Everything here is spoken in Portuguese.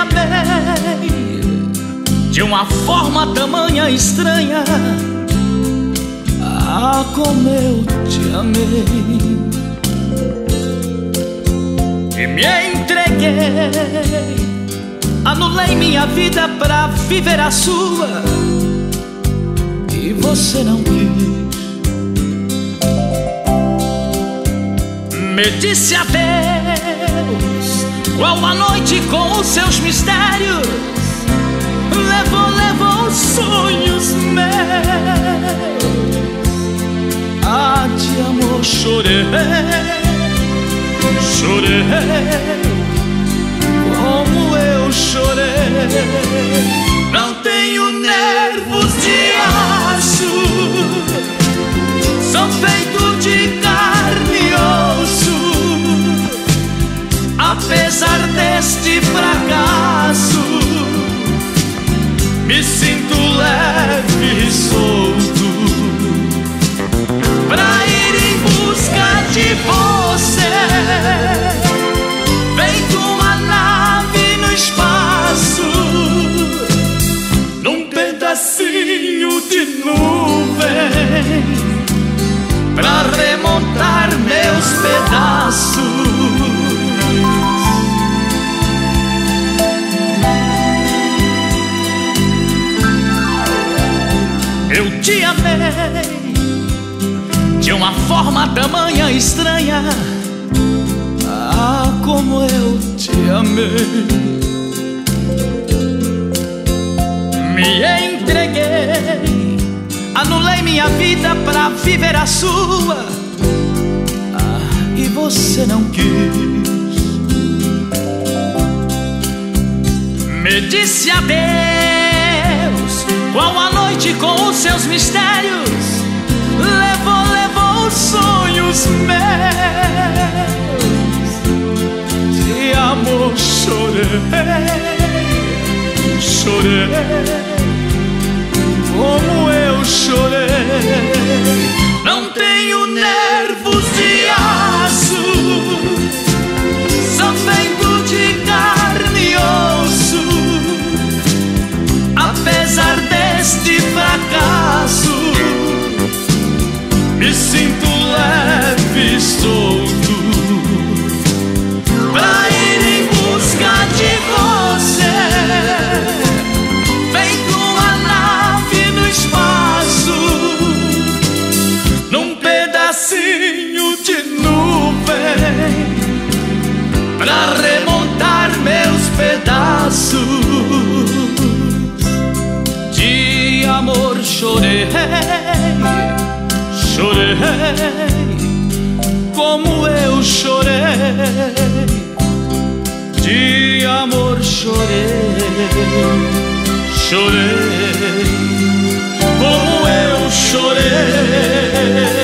amei de uma forma tamanha estranha. Ah, como eu te amei. E me entreguei, anulei minha vida pra viver a sua, e você não quis. Me disse adeus, qual a noite com os seus mistérios. Levou os sonhos meus. Ah, de amor chorei, chorei, como eu chorei. Não tenho nervos de aço, sou feito de carne e osso. Apesar deste fracasso, me sinto leve e solto pra ir em busca de você, feito uma nave no espaço, num pedacinho de nuvem, pra remontar meus pedaços. Eu te amei de uma forma tamanha estranha. Ah, como eu te amei. Me entreguei, anulei minha vida pra viver a sua. Ah, e você não quis. Me disse adeus, qual a noite com os seus mistérios. Levou os sonhos meus. De amor chorei, chorei, como eu chorei. Não tenho nervos de aço, sou feito de carne e osso. Apesar deste fracasso, me sinto leve e solto pra ir em busca de você, feito uma nave no espaço, num pedacinho de nuvem, pra remontar meus pedaços. De amor chorei, chorei, como eu chorei. De amor chorei, chorei, como eu chorei.